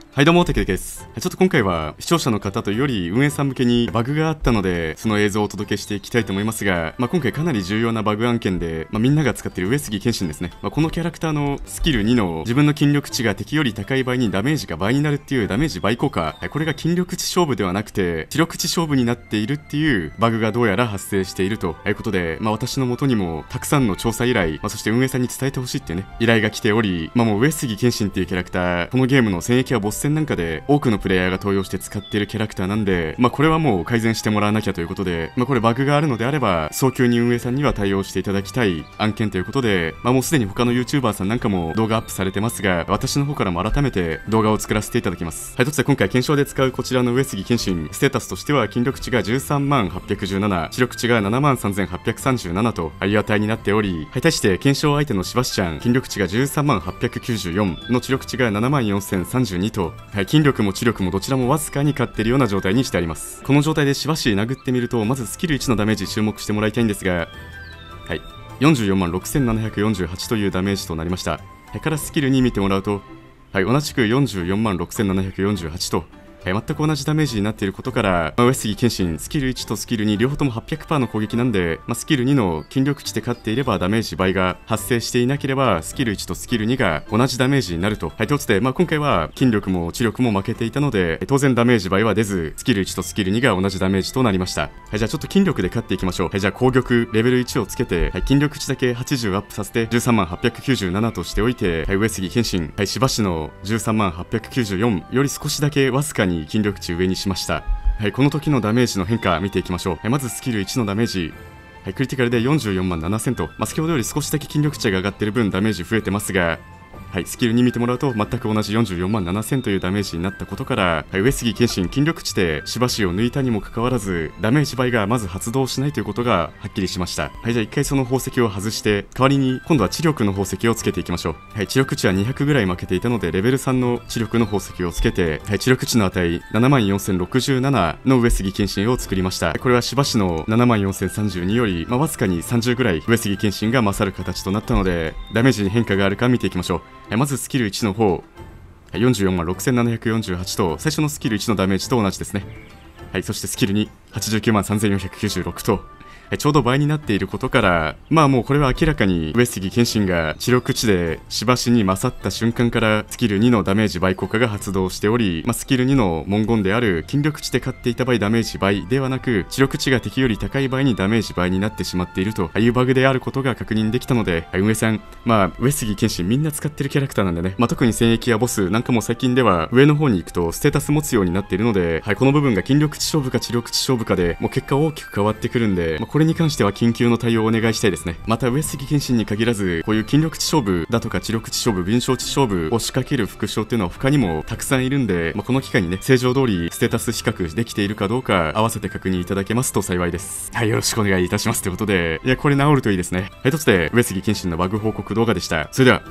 はいどうも、テケテケです。ちょっと今回は視聴者の方というより運営さん向けにバグがあったので、その映像をお届けしていきたいと思いますが、今回かなり重要なバグ案件で、みんなが使っている上杉謙信ですね。このキャラクターのスキル2の自分の筋力値が敵より高い場合にダメージが倍になるっていうダメージ倍効果、これが筋力値勝負ではなくて、知力値勝負になっているっていうバグがどうやら発生しているということで、私の元にもたくさんの調査依頼、そして運営さんに伝えてほしいっていうね、依頼が来ており、もう上杉謙信っていうキャラクター、このゲームの戦役やボス戦なんかで多くのプレイヤーが登用して使っているキャラクターなんで、これはもう改善してもらわなきゃということで、これバグがあるのであれば早急に運営さんには対応していただきたい案件ということで、もうすでに他の YouTuber さんなんかも動画アップされてますが、私の方からも改めて動画を作らせていただきます。はい、ということで今回検証で使うこちらの上杉謙信、ステータスとしては筋力値が13万817、知力値が7万3837という値になっており、対して検証相手のしばしちゃん、筋力値が13万894の知力値が7万4032と、筋力も知力もどちらもわずかに勝っているような状態にしてあります。この状態でしばし殴ってみると、まずスキル1のダメージ注目してもらいたいんですが、44万6748というダメージとなりました。からスキル2見てもらうと、同じく44万6748と、全く同じダメージになっていることから、上杉謙信スキル1とスキル2両方とも 800% の攻撃なんで、スキル2の筋力値で勝っていればダメージ倍が発生していなければスキル1とスキル2が同じダメージになると。ということで、今回は筋力も知力も負けていたので、当然ダメージ倍は出ず、スキル1とスキル2が同じダメージとなりました。じゃあちょっと筋力で勝っていきましょう。じゃあ攻撃レベル1をつけて、筋力値だけ80アップさせて13万897としておいて、上杉謙信、しばしの13万894より少しだけわずかに筋力値上にしました。この時のダメージの変化見ていきましょう。まずスキル1のダメージ、クリティカルで44万7000と、先ほどより少しだけ筋力値が上がっている分ダメージ増えてますが、スキル2見てもらうと全く同じ44万7000というダメージになったことから、上杉謙信筋力値でしばしを抜いたにもかかわらずダメージ倍がまず発動しないということがはっきりしました。じゃあ一回その宝石を外して代わりに今度は知力の宝石をつけていきましょう。知力値は200ぐらい負けていたのでレベル3の知力の宝石をつけて、知力値の値7万4067の上杉謙信を作りました。これはしばしの7万4032より、わずかに30ぐらい上杉謙信が勝る形となったので、ダメージに変化があるか見ていきましょう。まずスキル1の方、44万6748と最初のスキル1のダメージと同じですね。そしてスキル2、89万3496と、ちょうど倍になっていることから、もうこれは明らかに上杉謙信が知力値でしばしに勝った瞬間からスキル2のダメージ倍効果が発動しており、スキル2の文言である筋力値で勝っていた場合ダメージ倍ではなく、知力値が敵より高い場合にダメージ倍になってしまっているというバグであることが確認できたので、運営さん、上杉謙信みんな使ってるキャラクターなんでね、特に戦役やボスなんかも最近では上の方に行くとステータス持つようになっているので、この部分が筋力値勝負か知力値勝負かでもう結果大きく変わってくるんで、これに関しては緊急の対応をお願いしたいですね。また上杉謙信に限らず、こういう筋力値勝負だとか知力値勝負、敏捷値勝負を仕掛ける副将っていうのは他にもたくさんいるんで、この機会にね、正常通りステータス比較できているかどうか合わせて確認いただけますと幸いです。よろしくお願いいたしますということで、これ治るといいですね。ということで上杉謙信のバグ報告動画でした。それでは。